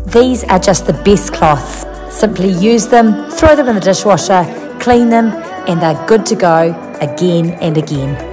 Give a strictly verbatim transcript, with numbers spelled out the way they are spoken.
These are just the best cloths. Simply use them, throw them in the dishwasher, clean them, and they're good to go again and again.